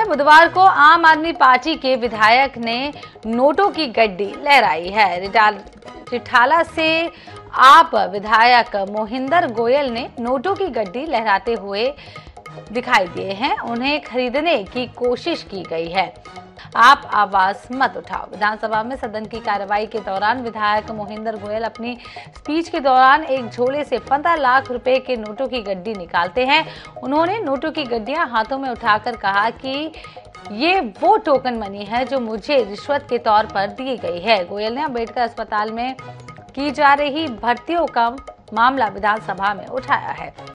बुधवार को आम आदमी पार्टी के विधायक ने नोटों की गड्डी लहराई है। रिठाला से आप विधायक मोहिंदर गोयल ने नोटों की गड्डी लहराते हुए दिखाई दिए हैं। उन्हें खरीदने की कोशिश की गई है। आप आवाज मत उठाओ। विधानसभा में सदन की कार्रवाई के दौरान विधायक मोहिंदर गोयल अपनी स्पीच के दौरान एक झोले से 15 लाख रुपए के नोटों की गड्डी निकालते हैं। उन्होंने नोटों की गड्डियां हाथों में उठाकर कहा कि ये वो टोकन मनी है जो मुझे रिश्वत के तौर पर दी गई है। गोयल ने अम्बेडकर अस्पताल में की जा रही भर्तियों का मामला विधानसभा में उठाया है।